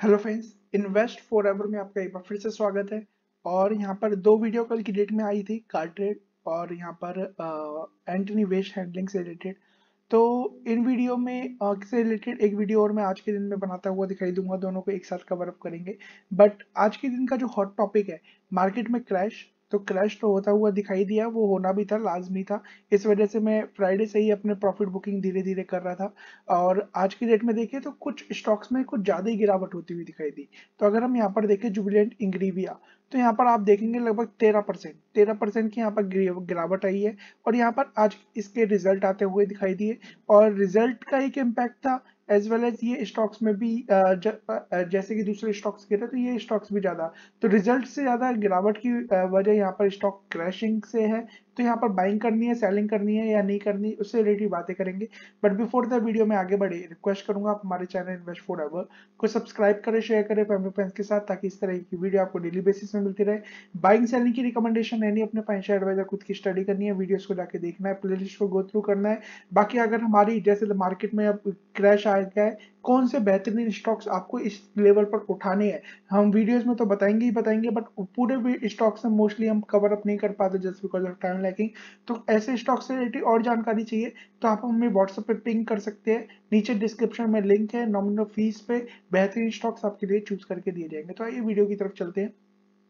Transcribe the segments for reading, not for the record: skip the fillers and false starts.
Hello friends, invest forever में आपका एक बार फिर से स्वागत है। और यहाँ पर दो वीडियो कल की डेट में आई थी, कार ट्रेड और यहाँ पर एंटनी वेस्ट हैंडलिंग से रिलेटेड। तो इन वीडियो में से रिलेटेड एक वीडियो और मैं आज के दिन में बनाता हुआ दिखाई दूंगा, दोनों को एक साथ कवर अप करेंगे। बट आज के दिन का जो हॉट टॉपिक है, मार्केट में क्रैश, तो क्रैश तो होता हुआ दिखाई दिया, वो होना भी था, लाजमी था। इस वजह से मैं फ्राइडे से ही अपने प्रॉफिट बुकिंग धीरे धीरे कर रहा था। और आज की डेट में देखें तो कुछ स्टॉक्स में कुछ ज्यादा ही गिरावट होती हुई दिखाई दी। तो अगर हम यहाँ पर देखें जुबिलेंट इंग्रीविया, तो यहाँ पर आप देखेंगे लगभग 13% की यहाँ पर गिरावट आई है। और यहाँ पर आज इसके रिजल्ट आते हुए दिखाई दिए, और रिजल्ट का एक इम्पैक्ट था, एज वेल एज ये स्टॉक्स में भी जैसे कि दूसरे स्टॉक्स गिरे तो ये स्टॉक्स भी ज्यादा। तो रिजल्ट से ज्यादा गिरावट की वजह यहाँ पर स्टॉक क्रैशिंग से है। तो यहाँ पर बाइंग करनी है, सेलिंग करनी है या नहीं करनी, उससे रिलेटेड बातें करेंगे। बट बिफोर द वीडियो में आगे बढ़े, रिक्वेस्ट करूंगा आप हमारे चैनल इन्वेस्ट फॉर एवर को सब्सक्राइब करें, शेयर करें फैमिली फ्रेंड्स के साथ, ताकि इस तरह की वीडियो आपको डेली बेसिस में मिलती रहे। बाइंग सेलिंग की रिकमेंडेशन है नहीं, अपने फाइनेंशियल एडवाइजर खुद की स्टडी करनी है, वीडियोस को जाके देखना है, प्लेलिस्ट को गो थ्रू करना है। बाकी अगर हमारी जैसे मार्केट में अब क्रैश आ गया है, कौन से बेहतरीन स्टॉक्स आपको इस लेवल पर उठाने हैं, हम वीडियोस में तो बताएंगे ही बताएंगे। बट पूरे भी स्टॉक्स में मोस्टली हम कवर अप नहीं कर पाते just because of time lacking. तो ऐसे स्टॉक से रिलेटेड और जानकारी चाहिए तो आप हमें व्हाट्सएप पे पिंग कर सकते हैं। नीचे डिस्क्रिप्शन में लिंक है, नॉमिनल फीस पे बेहतरीन स्टॉक्स आपके लिए चूज करके दिए जाएंगे। तो आइए वीडियो की तरफ चलते हैं।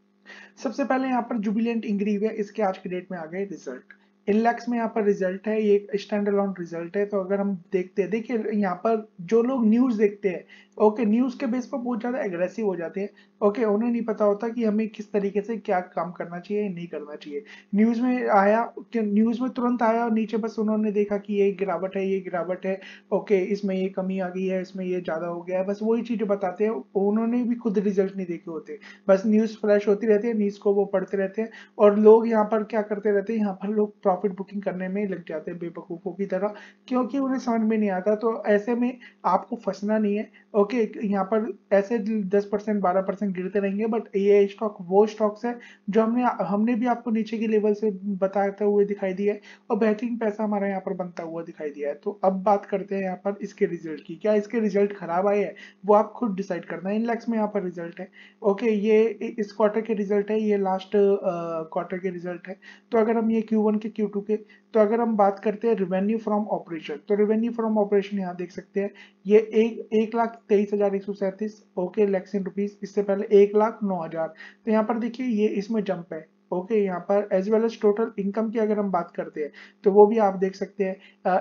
सबसे पहले यहाँ पर जुबिलेंट इंग्रीविया, इसके आज की डेट में आ गए रिजल्ट। इनलैक्स में यहाँ पर रिजल्ट है, ये एक स्टैंड अलोन रिजल्ट है। तो अगर हम देखते हैं, देखिए यहाँ पर जो लोग न्यूज देखते हैं, ओके, न्यूज के बेस पर बहुत ज्यादा एग्रेसिव हो जाते हैं। ओके, उन्हें नहीं पता होता कि हमें किस तरीके से क्या काम करना चाहिए, नहीं करना चाहिए। न्यूज में आया, न्यूज में तुरंत आया और नीचे बस उन्होंने देखा कि ये गिरावट है, ये गिरावट है, ओके, इसमें ये कमी आ गई है, इसमें ये ज्यादा हो गया है, बस वही चीजें बताते हैं। उन्होंने भी खुद रिजल्ट नहीं देखे होते, बस न्यूज फ्लैश होती रहती है, न्यूज को वो पढ़ते रहते हैं। और लोग यहाँ पर क्या करते रहते हैं, यहाँ पर लोग प्रॉफिट बुकिंग करने में लग जाते हैं बेवकूफों की तरह, क्योंकि उन्हें समझ में नहीं आता। तो ऐसे में आपको फंसना नहीं है। ओके, यहाँ पर ऐसे 10% 12% गिरते रहेंगे, बट ये स्टॉक वो स्टॉक्स है जो हमने हमने भी आपको नीचे की लेवल से बताते हुए दिखाई दिया है, और बेहतरीन पैसा हमारा यहाँ पर बनता हुआ दिखाई दिया है। तो अब बात करते हैं यहाँ पर इसके रिजल्ट की। क्या इसके रिजल्ट खराब आए हैं, वो आप खुद डिसाइड करना है। इन लैक्स में यहाँ पर रिजल्ट है, ओके, ये इस क्वार्टर के रिजल्ट है, ये लास्ट क्वार्टर के रिजल्ट है। तो अगर हम ये Q1 के Q2 के, तो अगर हम बात करते हैं रेवेन्यू फ्रॉम ऑपरेशन, तो रेवेन्यू फ्रॉम ऑपरेशन यहाँ देख सकते हैं, ये 1,23,137, ओके, लैक्स इन रुपीज। इससे पहले 1,09,000। तो यहाँ पर देखिए ये इसमें जंप है। ओके, यहाँ पर as well as total income की अगर हम बात करते हैं, तो वो भी आप देख सकते हैं,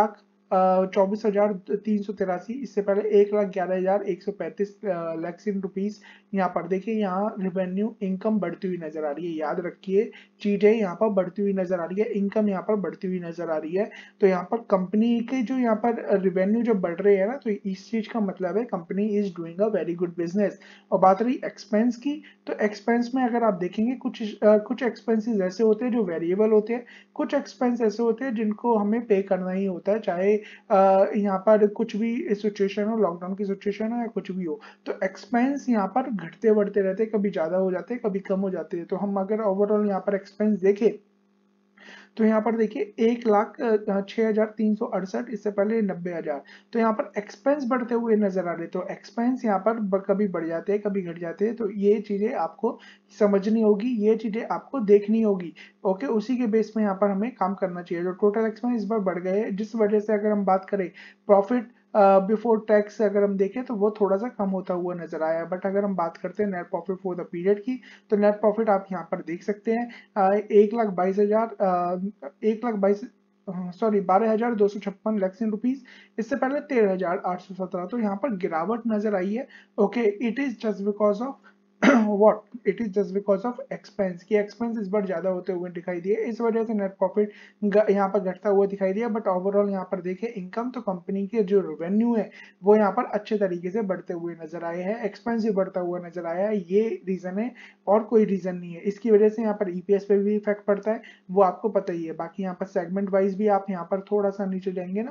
1,24,383। इससे पहले 1,11,135 लैक्स इन रुपीज। यहाँ पर देखिए, यहाँ रिवेन्यू इनकम बढ़ती हुई नजर आ रही है, याद रखिए, चीजें यहाँ पर बढ़ती हुई नजर आ रही है, इनकम यहाँ पर बढ़ती हुई नजर आ रही है। तो यहाँ पर कंपनी के जो यहाँ पर रिवेन्यू जब बढ़ रहे हैं ना, तो इस चीज का मतलब है company is doing a very good business. और बात रही एक्सपेंस की, तो एक्सपेंस में अगर आप देखेंगे, कुछ एक्सपेंसेस ऐसे होते हैं जो वेरिएबल होते हैं, कुछ एक्सपेंस ऐसे होते हैं जिनको हमें पे करना ही होता है, चाहे यहाँ पर कुछ भी सिचुएशन हो, लॉकडाउन की सिचुएशन हो या कुछ भी हो। तो एक्सपेंस यहाँ पर घटते बढ़ते रहते हैं, कभी ज्यादा हो जाते हैं, कभी कम हो जाते हैं। तो हम अगर ओवरऑल यहाँ पर एक्सपेंस देखें, तो यहाँ पर देखिए 1,06,368, इससे पहले 90,000। तो यहाँ पर एक्सपेंस बढ़ते हुए नजर आ रहे। तो एक्सपेंस यहाँ पर कभी बढ़ जाते हैं, कभी घट जाते हैं। तो ये चीजें आपको समझनी होगी, ये चीजें आपको देखनी होगी। ओके, उसी के बेस में यहाँ पर हमें काम करना चाहिए। जो टोटल एक्सपेंस इस बार बढ़ गए हैं, जिस वजह से अगर हम बात करें प्रॉफिट बिफोर टैक्स अगर हम देखें, तो वो थोड़ा सा कम होता हुआ नजर आया। बट अगर हम बात करते हैं net profit for the period की, तो नेट प्रॉफिट आप यहाँ पर देख सकते हैं, 1,22,000, 1,22,000, सॉरी, 12,256 लैक्स इन रुपीज। इससे पहले 13,817। तो यहाँ पर गिरावट नजर आई है। Okay, it is just because of what, it is just because of expense, की एक्सपेंस इस बार ज्यादा होते हुए दिखाई दिए, इस वजह से नेट प्रॉफिट यहाँ पर घटता हुआ दिखाई दिया। बट ओवरऑल यहाँ पर देखें इनकम, तो कंपनी के जो रेवेन्यू है वो यहाँ पर अच्छे तरीके से बढ़ते हुए नजर आए हैं, एक्सपेंस भी बढ़ता हुआ नजर आया है। ये रीजन है, और कोई रीजन नहीं है। इसकी वजह से यहाँ पर ईपीएस पे भी इफेक्ट पड़ता है, वो आपको पता ही है। बाकी यहाँ पर सेगमेंट वाइज भी आप यहाँ पर थोड़ा सा नीचे जाएंगे ना,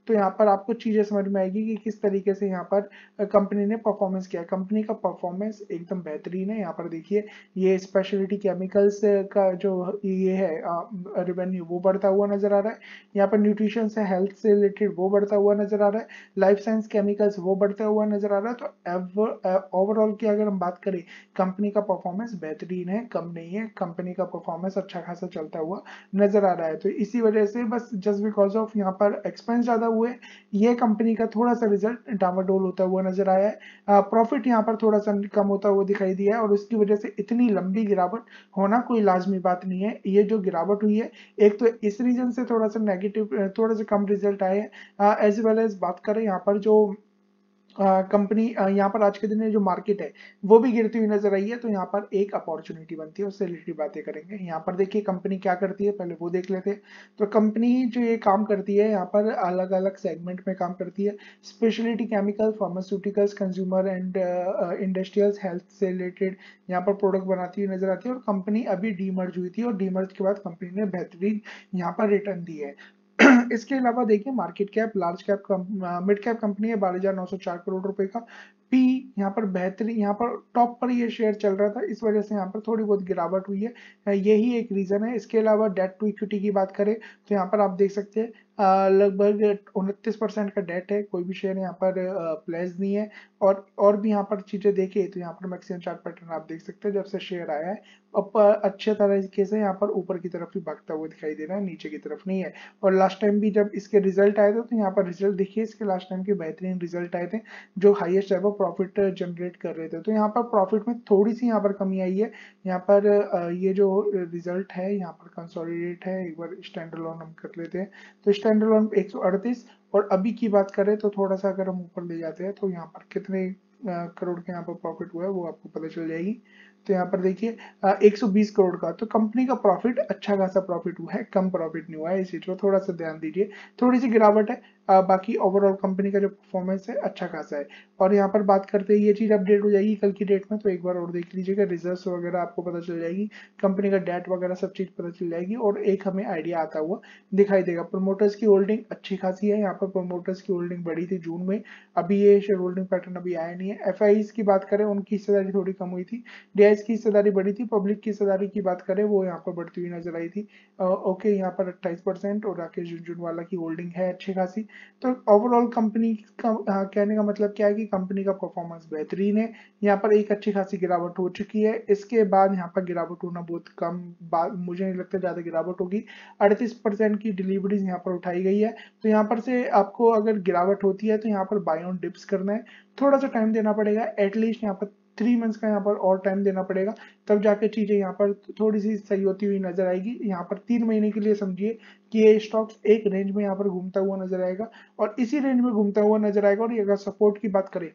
तो यहाँ पर आपको चीजें समझ में आएगी कि किस तरीके से यहाँ पर कंपनी ने परफॉर्मेंस किया। कंपनी का परफॉर्मेंस एकदम बेहतरीन है। यहाँ पर देखिए ये स्पेशलिटी केमिकल्स का जो ये है रेवेन्यू वो बढ़ता हुआ नजर आ रहा है। यहाँ पर न्यूट्रिशन से हेल्थ से रिलेटेड वो बढ़ता हुआ नजर आ रहा है। लाइफ साइंस केमिकल्स वो बढ़ता हुआ नजर आ रहा है। तो ओवरऑल की अगर हम बात करें, कंपनी का परफॉर्मेंस बेहतरीन है, कम नहीं है। कंपनी का परफॉर्मेंस अच्छा खासा चलता हुआ नजर आ रहा है। तो इसी वजह से बस जस्ट बिकॉज ऑफ यहाँ पर एक्सपेंस ज्यादा हुए, ये कंपनी का थोड़ा सा रिजल्ट डामाडोल होता हुआ नजर आया है। प्रॉफिट यहाँ पर थोड़ा सा कम होता हुआ दिखाई दिया है और उसकी वजह से इतनी लंबी गिरावट होना कोई लाजमी बात नहीं है। ये जो गिरावट हुई है, एक तो इस रीजन से थोड़ा सा नेगेटिव, थोड़ा सा कम रिजल्ट आए हैं। एज वेल एज बात करें यहाँ पर जो कंपनी यहाँ पर आज के दिन में जो मार्केट है वो भी गिरती हुई नजर आई है। तो यहाँ पर एक अपॉर्चुनिटी बनती है, उससे रिलेटेड बातें करेंगे। यहाँ पर देखिए कंपनी क्या करती है, पहले वो देख लेते हैं। तो कंपनी जो ये काम करती है, यहाँ पर अलग अलग सेगमेंट में काम करती है। Specialty chemical, pharmaceuticals, consumer and industrials, health से रिलेटेड यहाँ पर प्रोडक्ट बनाती हुई नजर आती है। और कंपनी अभी डीमर्ज हुई थी और डीमर्ज के बाद कंपनी ने बेहतरीन यहाँ पर रिटर्न दी है। इसके अलावा देखिए market cap, large cap, mid cap company है, 12,904 करोड़ रुपए का। पी यहाँ पर बेहतरीन, यहाँ पर टॉप पर ये शेयर चल रहा था, इस वजह से यहाँ पर थोड़ी बहुत गिरावट हुई है। यही एक रीजन है। इसके अलावा डेट टू इक्विटी की बात करें तो यहाँ पर आप देख सकते हैं लगभग 29% का डेट है। कोई भी शेयर यहाँ पर प्लेस नहीं है। और भी यहाँ पर चीजें देखें तो यहाँ पर मैक्सिमम चार्ट पैटर्न आप देख सकते हैं। जब से शेयर आया है अब अच्छे तरीके से यहाँ पर ऊपर की तरफ ही भागता हुआ दिखाई दे रहा है, नीचे की तरफ नहीं है। और लास्ट टाइम भी जब इसके रिजल्ट आए थे तो यहाँ पर रिजल्ट देखिए, इसके लास्ट टाइम के बेहतरीन रिजल्ट आए थे जो हाईएस्ट एवर प्रॉफिट जनरेट कर रहे थे। तो यहाँ पर प्रॉफिट में थोड़ी सी यहाँ पर कमी आई है। यहाँ पर ये जो रिजल्ट है यहाँ पर कंसोलिडेट है। एक बार स्टैंड अलोन हम कर लेते हैं। तो स्टैंड अलोन 138, और अभी की बात करें तो थोड़ा सा अगर हम ऊपर ले जाते हैं तो यहाँ पर कितने करोड़ का यहाँ पर प्रॉफिट हुआ है वो आपको पता चल जाएगी। तो यहाँ पर देखिए 120 करोड़ का। तो कंपनी का प्रॉफिट अच्छा खासा प्रॉफिट हुआ है, कम प्रॉफिट नहीं हुआ है। इस चीज को थोड़ा सा ध्यान दीजिए। थोड़ी सी गिरावट है, बाकी ओवरऑल कंपनी का जो परफॉर्मेंस है अच्छा खासा है। और यहाँ पर बात करते हैं, ये चीज अपडेट हो जाएगी कल की डेट में, तो एक बार और देख लीजिएगा। रिजल्ट्स वगैरह आपको पता चल जाएगी, कंपनी का डेट वगैरह सब चीज पता चल जाएगी और एक हमें आइडिया आता हुआ दिखाई देगा। प्रमोटर्स की होल्डिंग अच्छी खासी है। यहाँ पर प्रमोटर्स की होल्डिंग बढ़ी थी जून में, अभी ये शेयर होल्डिंग पैटर्न अभी आया नहीं है। एफआईज की बात करें, उनकी हिस्सेदारी थोड़ी कम हुई थी। डीआईएस की हिस्सेदारी बढ़ी थी। पब्लिक की हिस्सेदारी की बात करें वो यहाँ पर बढ़ती हुई नजर आई थी। ओके, यहाँ पर 28% और राकेश झुनझुनवाला की होल्डिंग है अच्छी खासी। तो ओवरऑल कंपनी का कहने का मतलब क्या है कि कंपनी का परफॉर्मेंस बेहतरीन है। यहाँ पर एक अच्छी खासी गिरावट हो चुकी है, इसके बाद यहाँ पर गिरावट होना बहुत कम, मुझे नहीं लगता ज्यादा गिरावट होगी। 38% की डिलीवरीज यहाँ पर उठाई गई है। तो यहाँ पर से आपको अगर गिरावट होती है तो यहाँ पर बाय ऑन डिप्स करना है, थोड़ा सा टाइम देना पड़ेगा। एटलीस्ट यहाँ पर 3 मंथ्स का यहाँ पर और टाइम देना पड़ेगा, तब जाके चीजें यहाँ पर थोड़ी सी सही होती हुई नजर आएगी। यहाँ पर 3 महीने के लिए समझिए कि ये स्टॉक्स एक रेंज में यहाँ पर घूमता हुआ नजर आएगा और इसी रेंज में घूमता हुआ नजर आएगा। और ये अगर सपोर्ट की बात करें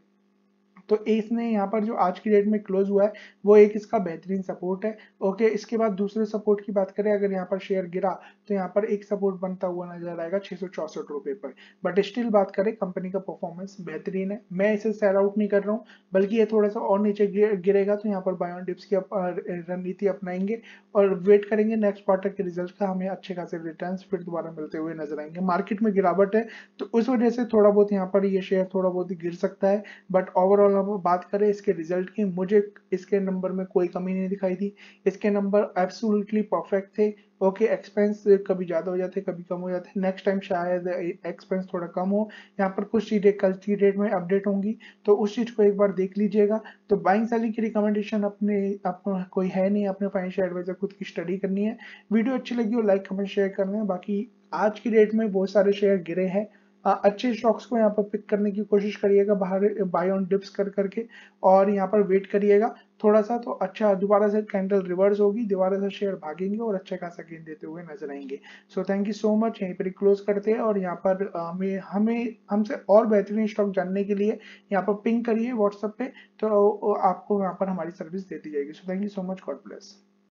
तो इसने यहाँ पर जो आज की डेट में क्लोज हुआ है वो एक इसका बेहतरीन सपोर्ट है। ओके, इसके बाद दूसरे सपोर्ट की बात करें, अगर यहाँ पर शेयर गिरा तो यहाँ पर एक सपोर्ट बनता हुआ नजर आएगा 664 रुपए पर। बट स्टिल बात करें, कंपनी का परफॉर्मेंस बेहतरीन है। मैं इसे सेल आउट नहीं कर रहा हूँ, बल्कि ये थोड़ा सा और नीचे गिरेगा तो यहाँ पर बाय ऑन डिप्स की रणनीति अपनाएंगे और वेट करेंगे नेक्स्ट क्वार्टर के रिजल्ट का। हमें अच्छे खासे रिटर्न फिर दोबारा मिलते हुए नजर आएंगे। मार्केट में गिरावट है तो उस वजह से थोड़ा बहुत यहाँ पर ये शेयर थोड़ा बहुत गिर सकता है। बट ओवरऑल हम बात करें इसके रिजल्ट की, मुझे इसके नंबर में कोई कमी नहीं दिखाई दी। इसके नंबर एब्सोल्युटली परफेक्ट थे। ओके, एक्सपेंस कभी ज्यादा हो जाते कभी कम हो जाते, नेक्स्ट टाइम शायद एक्सपेंस थोड़ा कम हो। यहाँ पर कुछ चीजें कल की डेट में अपडेट होंगी तो उस चीज को एक बार देख लीजिएगा। तो बाइंग सेलिंग की रिकमेंडेशन अपने आपको कोई है नहीं, अपने फाइनेंशियल एडवाइजर खुद की स्टडी करनी है। वीडियो अच्छी लगी हो लाइक कमेंट शेयर करना है। बाकी आज की डेट में बहुत सारे शेयर गिरे हैं, अच्छे स्टॉक्स को यहाँ पर पिक करने की कोशिश करिएगा बाहर बाय ऑन डिप्स कर करके, और यहाँ पर वेट करिएगा थोड़ा सा तो अच्छा दोबारा से कैंडल रिवर्स होगी, दोबारा से शेयर भागेंगे और अच्छा खासा गेन देते हुए नजर आएंगे। So thank you so much. यहीं पर क्लोज करते हैं और यहाँ पर हमें हमें हमसे और बेहतरीन स्टॉक जानने के लिए यहाँ पर पिंग करिए व्हाट्सएप पे, तो आपको यहाँ पर हमारी सर्विस दे दी जाएगी। So thank you so much, God bless.